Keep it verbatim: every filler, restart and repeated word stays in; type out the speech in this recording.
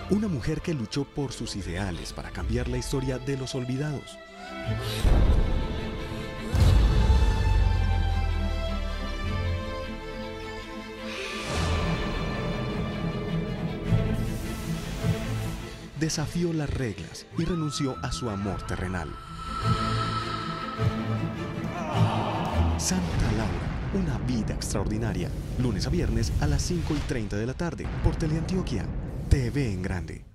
Una mujer que luchó por sus ideales para cambiar la historia de los olvidados. Desafió las reglas y renunció a su amor terrenal. Santa Laura, una vida extraordinaria. Lunes a viernes a las cinco y treinta de la tarde por Teleantioquia, T V en Grande.